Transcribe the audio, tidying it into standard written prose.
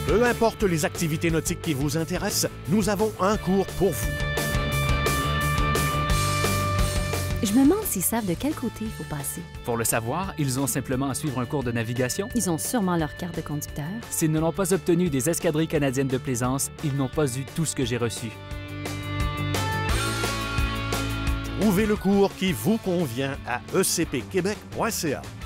Peu importe les activités nautiques qui vous intéressent, nous avons un cours pour vous. Je me demande s'ils savent de quel côté il faut passer. Pour le savoir, ils ont simplement à suivre un cours de navigation. Ils ont sûrement leur carte de conducteur. S'ils ne l'ont pas obtenu des escadrilles canadiennes de plaisance, ils n'ont pas eu tout ce que j'ai reçu. Trouvez le cours qui vous convient à ecpquebec.ca.